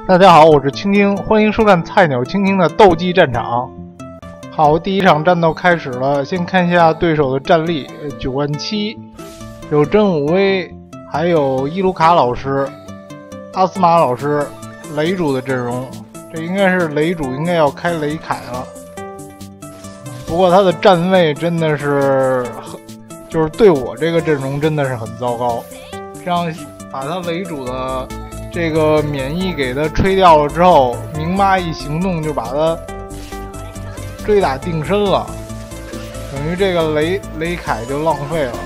大家好，我是青青，欢迎收看菜鸟青青的斗技战场。好，第一场战斗开始了，先看一下对手的战力：9万7，有真武威，还有伊卢卡老师、阿斯玛老师、雷主的阵容。这应该是雷主应该要开雷凯了，不过他的站位真的是就是对我这个阵容真的是很糟糕。这样把他雷主的这个免疫给他吹掉了之后，明妈一行动就把他追打定身了，等于这个雷凯就浪费了，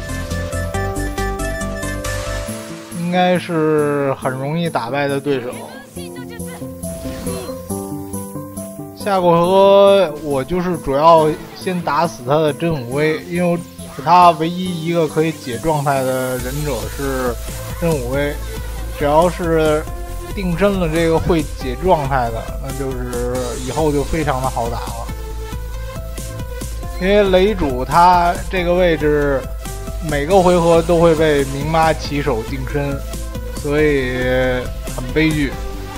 应该是很容易打败的对手。下个回合我就是主要先打死他的真武威，因为他唯一一个可以解状态的忍者是真武威，只要是定身了这个会解状态的，那就是以后就非常的好打了。因为雷主他这个位置每个回合都会被明妈起手定身，所以很悲剧。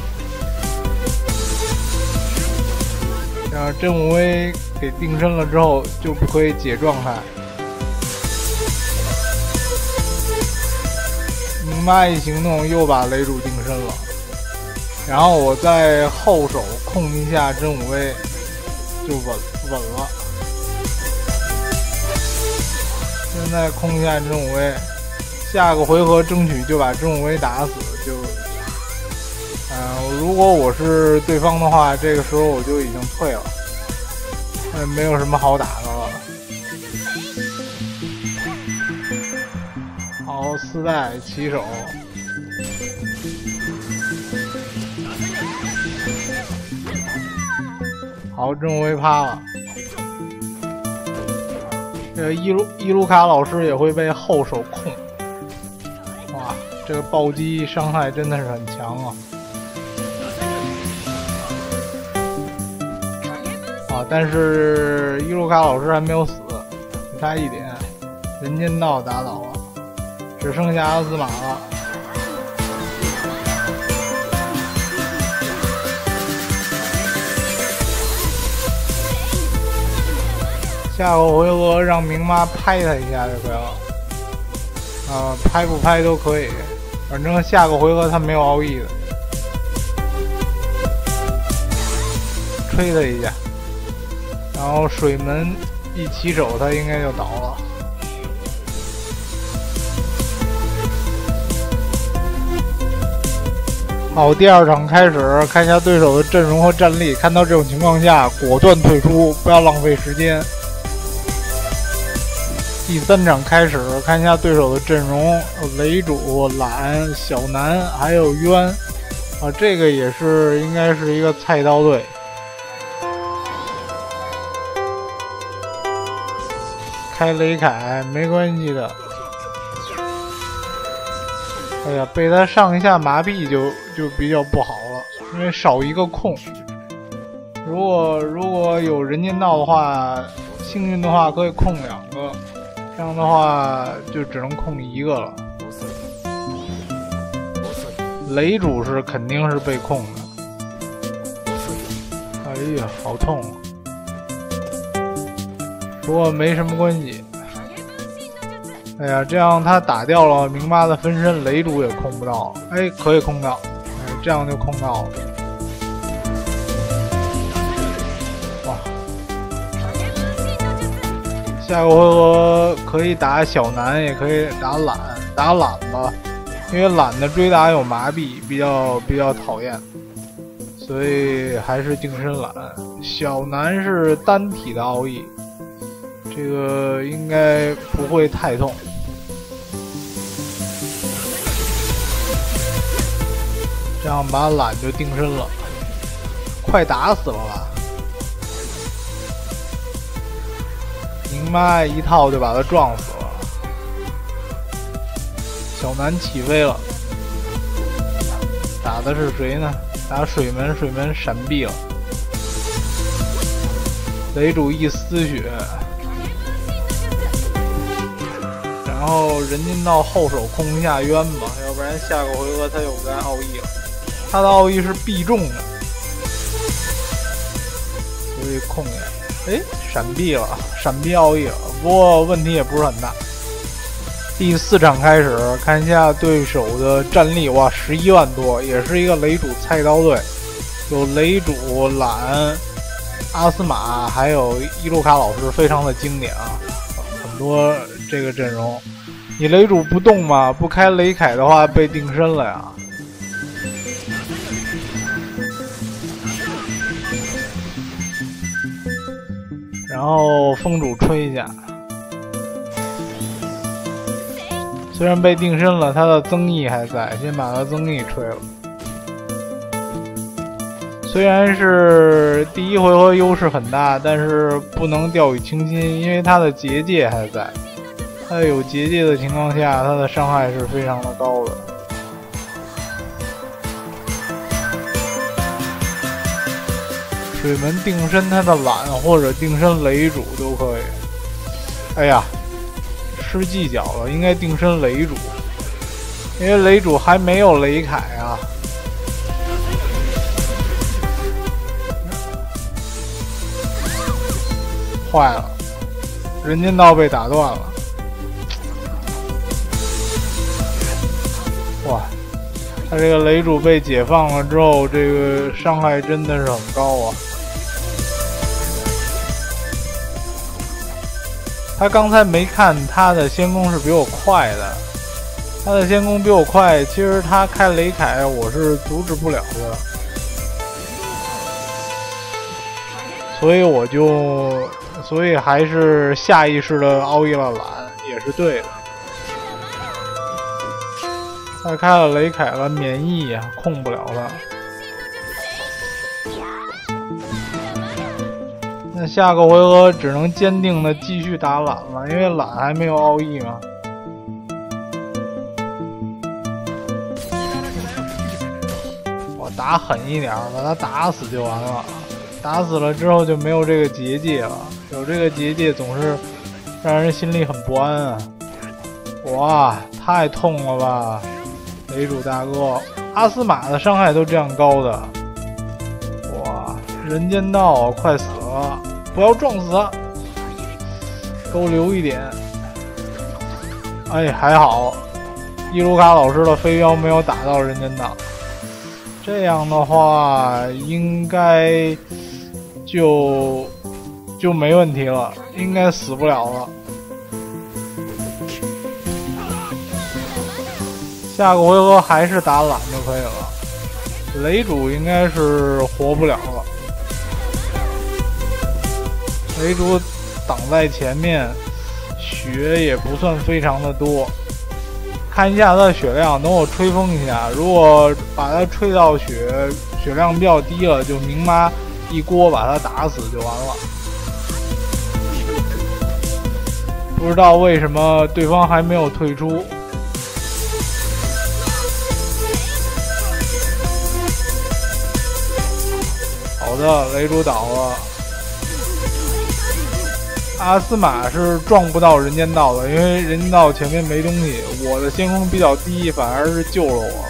像真武威给定身了之后就不可以解状态，明妈一行动又把雷主定身了，然后我在后手控一下真武威就稳了。现在控一下真武威，下个回合争取就把真武威打死。如果我是对方的话，这个时候我就已经退了，没有什么好打的了。好，4代起手，好，真武威趴了。伊卢卡老师也会被后手控，哇，这个暴击伤害真的是很强啊！但是伊卢卡老师还没有死，差一点，人间道打倒了，只剩下阿斯玛了。下个回合让明妈拍他一下就可以了，拍不拍都可以，反正下个回合他没有奥义的，吹他一下，然后水门一起手他应该就倒了。好，第二场开始，看一下对手的阵容和战力，看到这种情况下果断退出，不要浪费时间。第三场开始，看一下对手的阵容：雷主、懒、小南还有渊。这个也是应该是一个菜刀队。开雷凯没关系的。哎呀，被他上一下麻痹就比较不好了，因为少一个控。如果有人间道的话，幸运的话可以控2个。这样的话就只能控一个了。雷主是肯定是被控的。哎呀，好痛啊！不过没什么关系。哎呀，这样他打掉了明妈的分身，雷主也控不到了。哎，可以控到，这样就控到了。下个回合可以打小南，也可以打懒，打懒吧，因为懒的追打有麻痹，比较讨厌，所以还是定身懒。小南是单体的奥义，这个应该不会太痛。这样把懒就定身了，快打死了吧！明妈一套就把他撞死了，小南起飞了，打的是谁呢？打水门，水门闪避了，雷主一丝血，然后人间道后手控一下渊吧，要不然下个回合他有该奥义了。 他的奥义是必中的，所以控一下。哎，闪避了，闪避奥义了，不过问题也不是很大。第4场开始，看一下对手的战力，哇，11万多，也是一个雷主菜刀队，有雷主、懒、阿斯玛，还有伊鲁卡老师，非常的经典啊，很多这个阵容。你雷主不动嘛，不开雷凯的话被定身了呀。然后风主吹一下。虽然被定身了，他的增益还在，先把他增益吹了。虽然是第1回合优势很大，但是不能掉以轻心，因为他的结界还在。他有结界的情况下，他的伤害是非常的高的。水门定身他的懒，或者定身雷主都可以。哎呀！失技巧了，应该定身雷主，因为雷主还没有雷凯啊。坏了，人间道被打断了。哇，他这个雷主被解放了之后，这个伤害真的是很高啊。他刚才没看他的先攻是比我快的，他的先攻比我快，其实他开雷凯我是阻止不了的，所以还是下意识的奥义了懒，也是对的。他开了雷凯了，免疫啊，控不了他。那下个回合只能坚定的继续打懒了，因为懒还没有奥义嘛。我打狠一点，把他打死就完了。打死了之后就没有这个结界了，有这个结界总是让人心里很不安啊。哇，太痛了吧，雷主大哥！阿斯玛的伤害都这样高的，哇，人间道快死了！不要撞死他，给我留一点。哎，还好，伊鲁卡老师的飞镖没有打到人间道，这样的话应该就没问题了，应该死不了了。下个回合还是打懒就可以了，雷主应该是活不了了。雷主挡在前面，血也不算非常的多。看一下他的血量，等我吹风一下，如果把他吹到血量比较低了，就明妈一锅把他打死就完了。不知道为什么对方还没有退出。好的，雷主倒了。阿斯玛是撞不到人间道的，因为人间道前面没东西，我的先锋比较低，反而是救了我。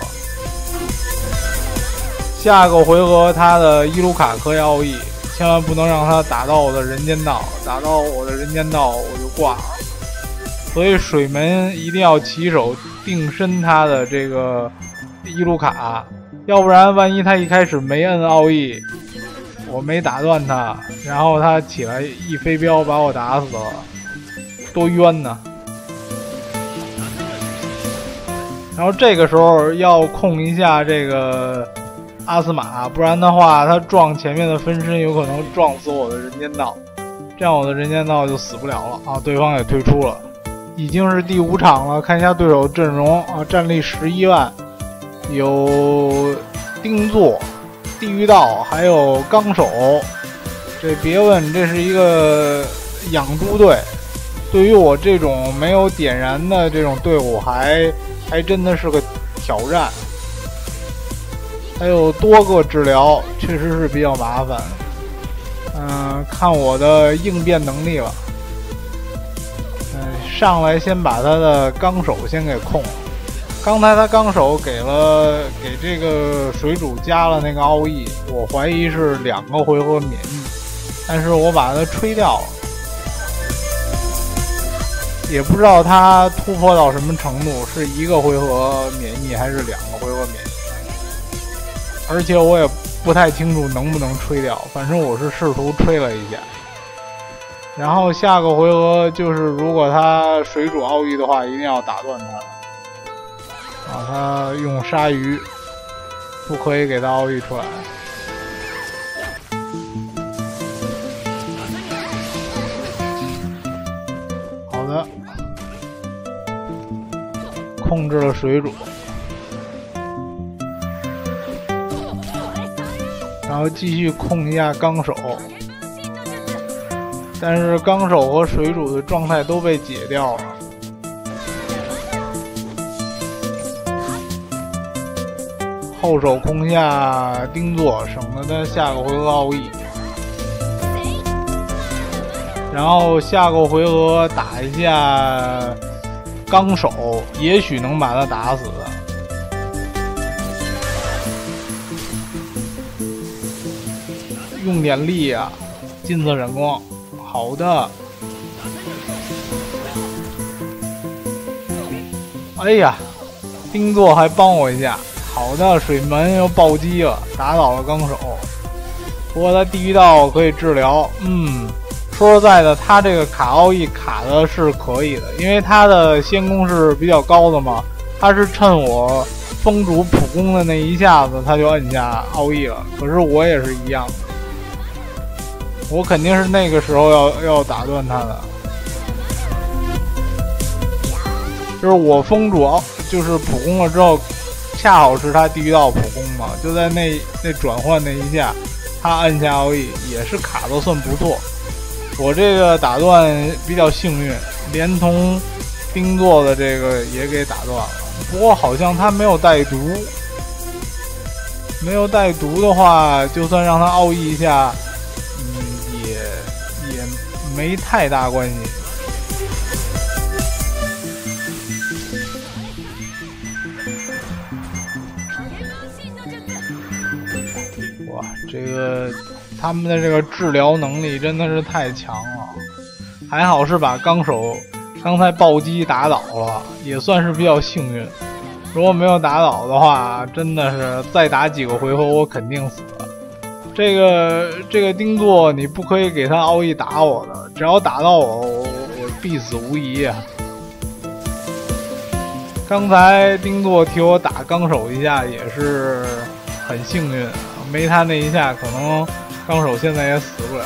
下个回合他的伊鲁卡可以奥义，千万不能让他打到我的人间道，打到我的人间道我就挂了。所以水门一定要起手定身他的这个伊鲁卡，要不然万一他一开始没摁奥义，我没打断他，然后他起来一飞镖把我打死了，多冤呐！然后这个时候要控一下这个阿斯玛，不然的话他撞前面的分身有可能撞死我的人间道，这样我的人间道就死不了了啊！对方也退出了，已经是第5场了，看一下对手阵容啊，战力11万，有丁座、地狱道还有纲手，这别问，这是一个养猪队。对于我这种没有点燃的这种队伍还真的是个挑战。还有多个治疗，确实是比较麻烦。看我的应变能力了。上来先把他的纲手先给控了。 刚才他纲手给这个水主加了那个奥义，我怀疑是2个回合免疫，但是我把它吹掉了，也不知道他突破到什么程度，是1个回合免疫还是2个回合免疫，而且我也不太清楚能不能吹掉，反正我是试图吹了一下。然后下个回合就是如果他水主奥义的话，一定要打断他。他用鲨鱼，不可以给他奥义出来。好的，控制了水主，然后继续控一下纲手，但是纲手和水主的状态都被解掉了。后手控下丁座，省得他下个回合奥义。然后下个回合打一下纲手，也许能把他打死。用点力啊！金色闪光，好的。哎呀，丁座还帮我一下。好的，水门又暴击了，打倒了纲手。不过他地狱道可以治疗。说实在的，他这个卡奥义卡的是可以的，因为他的先攻是比较高的嘛。他是趁我风主普攻的那一下子，他就摁下奥义了。可是我也是一样的，我肯定是那个时候要打断他的。就是我风主就是普攻了之后。恰好是他地狱道普攻嘛，就在那转换那一下，他按下奥义也是卡的算不错。我这个打断比较幸运，连同丁座的这个也给打断了。不过好像他没有带毒，没有带毒的话，就算让他奥义一下，也没太大关系。这个他们的这个治疗能力真的是太强了，还好是把纲手刚才暴击打倒了，也算是比较幸运。如果没有打倒的话，真的是再打几个回合我肯定死了。这个丁座你不可以给他奥义打我的，只要打到我必死无疑啊！刚才丁座替我打纲手一下也是很幸运。没他那一下，可能纲手现在也死不了。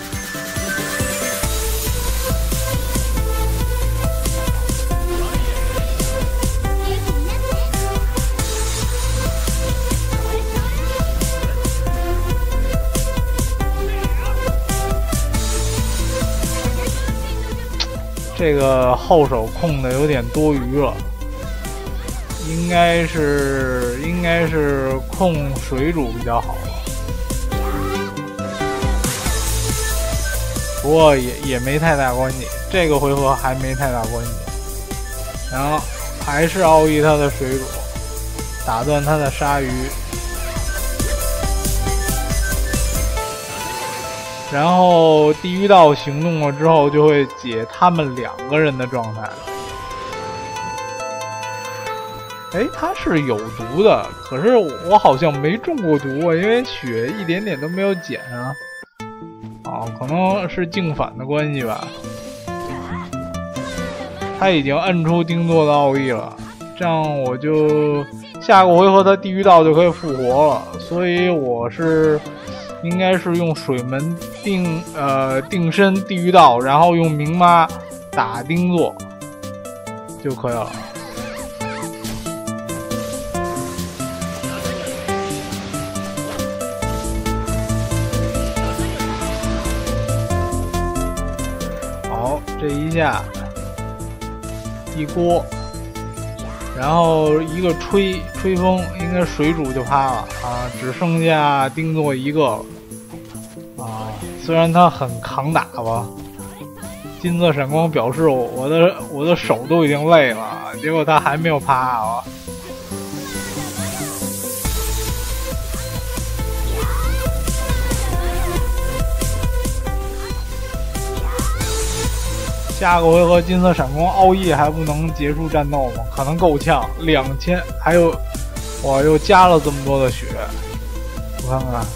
这个后手控的有点多余了。应该是控水主比较好，不过也没太大关系，这个回合还没太大关系。然后还是奥义他的水主，打断他的鲨鱼，然后地狱道行动了之后，就会解他们2个人的状态。哎，他是有毒的，可是我好像没中过毒啊，因为血一点点都没有减啊。可能是镜反的关系吧。他已经摁出丁座的奥义了，这样我就下个回合他地狱道就可以复活了，所以我是应该是用水门定身地狱道，然后用明妈打丁座就可以了。这一下一锅，然后一个吹风，应该水主就趴了啊，只剩下丁座一个了啊。虽然他很扛打吧，金色闪光表示我的手都已经累了， 结果他还没有趴啊。下个回合金色闪光奥义还不能结束战斗吗？可能够呛，2000还有，哇，又加了这么多的血，我看看，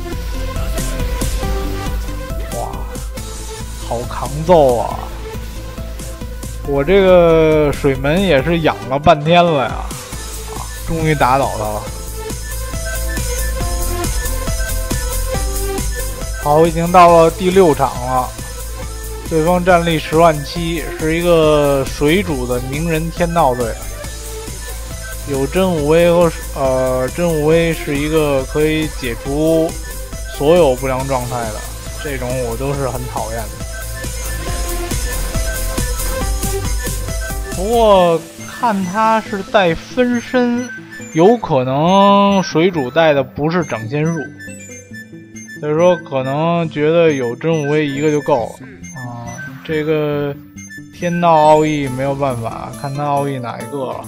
哇，好抗揍啊！我这个水门也是养了半天了呀，终于打倒他了。好，已经到了第6场了。对方战力10.7万，是一个水主的鸣人天道队，有真武威和真武威是一个可以解除所有不良状态的，这种我都是很讨厌的。不过看他是带分身，有可能水主带的不是整仙术，所以说可能觉得有真武威一个就够了。这个天道奥义没有办法，看他奥义哪一个了。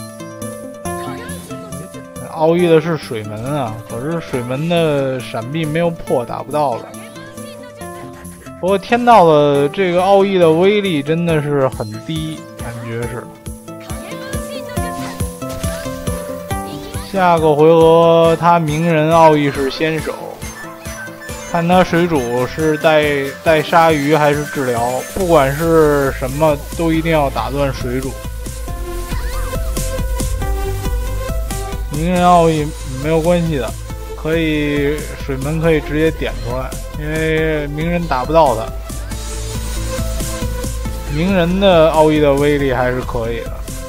奥义的是水门啊，可是水门的闪避没有破，打不到的。不过天道的这个奥义的威力真的是很低，感觉是。下个回合他鸣人奥义是先手。看他水主是带鲨鱼还是治疗，不管是什么都一定要打断水主。鸣人奥义没有关系的，可以水门可以直接点出来，因为鸣人打不到他。鸣人的奥义的威力还是可以的，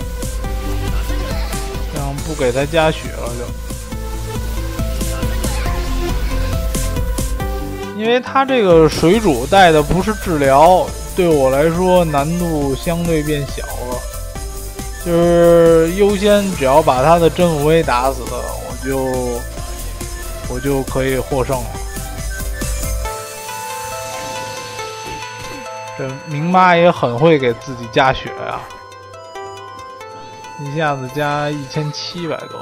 这样不给他加血了就。因为他这个水主带的不是治疗，对我来说难度相对变小了。就是优先只要把他的真武威打死了，我就可以获胜了。这明妈也很会给自己加血啊，一下子加1700多。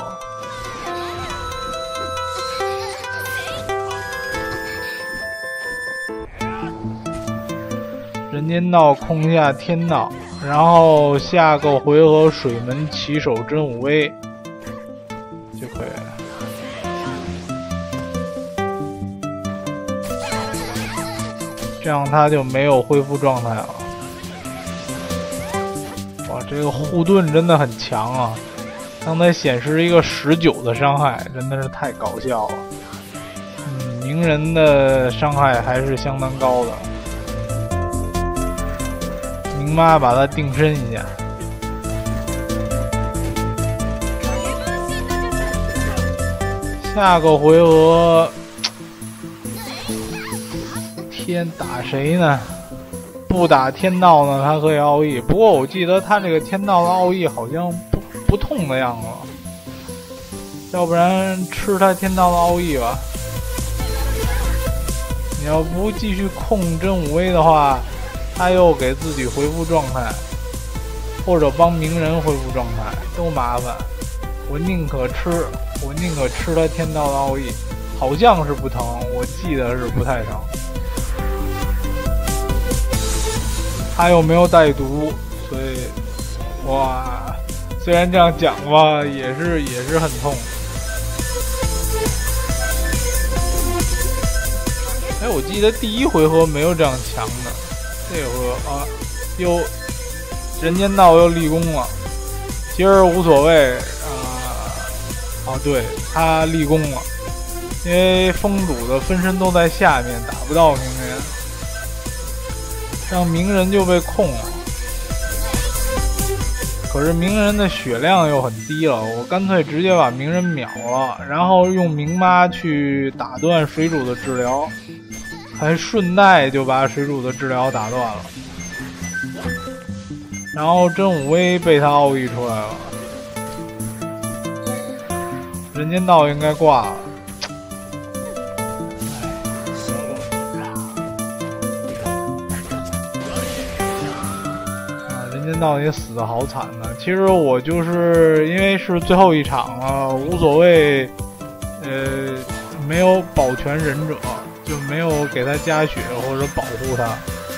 人间道控下天道，然后下个回合水门起手真武威就可以了，这样他就没有恢复状态了。哇，这个护盾真的很强啊！刚才显示一个19的伤害，真的是太搞笑了。鸣人的伤害还是相当高的。明妈把他定身一下，下个回合天打谁呢？不打天道呢，他可以奥义。不过我记得他这个天道的奥义好像不痛的样子，要不然吃他天道的奥义吧。你要不继续控真武威的话，他又给自己恢复状态，或者帮鸣人恢复状态，都麻烦。我宁可吃他天道的奥义，好像是不疼，我记得是不太疼。他又没有带毒，所以哇，虽然这样讲吧，也是很痛。哎，我记得第一回合没有这样强的，这回合啊，又人间道又立功了。其实无所谓啊，对，他立功了，因为风主的分身都在下面，打不到鸣人，让鸣人就被控了。可是鸣人的血量又很低了，我干脆直接把鸣人秒了，然后用明妈去打断水主的治疗，还顺带就把水主的治疗打断了。然后真武威被他奥义出来了，人间道应该挂了。人人家到底死得好惨呢。其实我就是因为是最后一场了，无所谓，没有保全忍者，就没有给他加血或者保护他。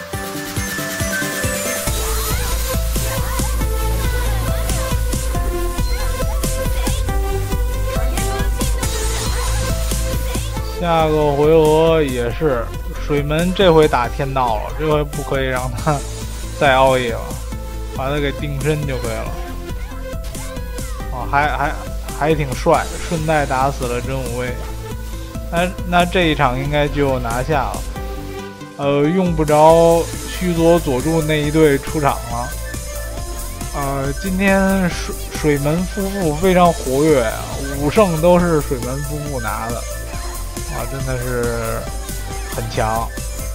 下个回合也是水门，这回打天道了，这回不可以让他再奥义了，把他给定身就可以了。还挺帅，顺带打死了真武卫。那这一场应该就拿下了。用不着须佐佐助那一队出场了。今天水门夫妇非常活跃，5胜都是水门夫妇拿的。真的是很强。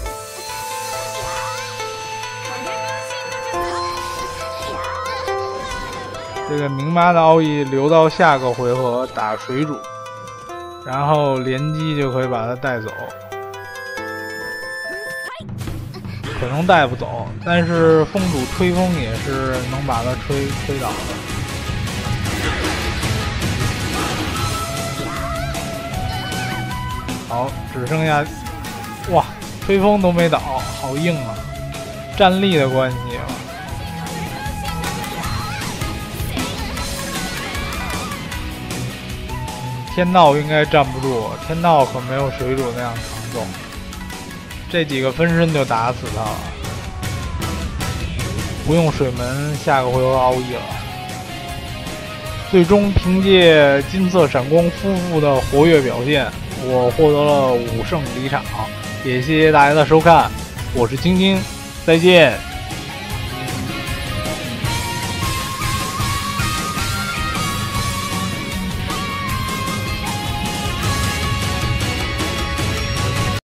这个明妈的奥义留到下个回合打水主，然后连击就可以把他带走。可能带不走，但是风主吹风也是能把他吹倒的。好，只剩下，哇，吹风都没倒，好硬啊！战力的关系啊。天道应该站不住，天道可没有水主那样强纵，这几个分身就打死他了，不用水门，下个回合奥义了。最终凭借金色闪光夫妇的活跃表现，我获得了5胜离场，也谢谢大家的收看，我是晶晶，再见。